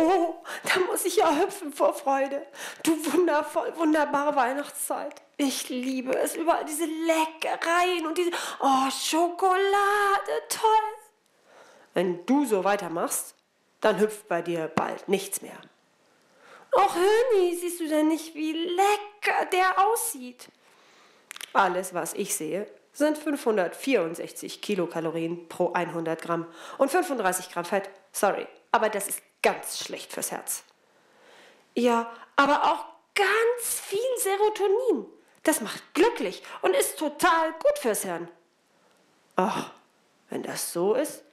Oh, da muss ich ja hüpfen vor Freude. Du wunderbare Weihnachtszeit. Ich liebe es, überall diese Leckereien und diese, oh, Schokolade, toll. Wenn du so weitermachst, dann hüpft bei dir bald nichts mehr. Och, Höni, siehst du denn nicht, wie lecker der aussieht? Alles, was ich sehe, sind 564 Kilokalorien pro 100 Gramm und 35 Gramm Fett. Sorry, aber das ist ganz schlecht fürs Herz. Ja, aber auch ganz viel Serotonin. Das macht glücklich und ist total gut fürs Hirn. Ach, wenn das so ist.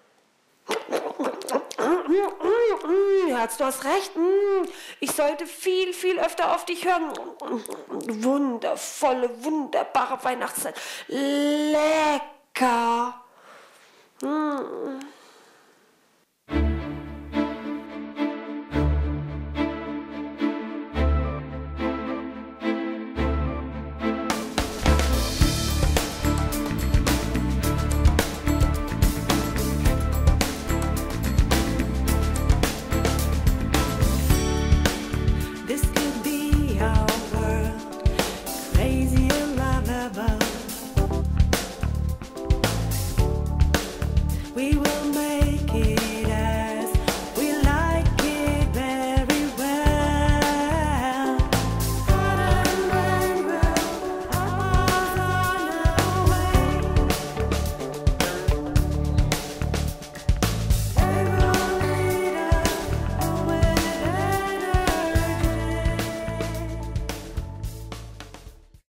Herz, du hast recht. Ich sollte viel, viel öfter auf dich hören. Wundervolle, wunderbare Weihnachtszeit. Lecker.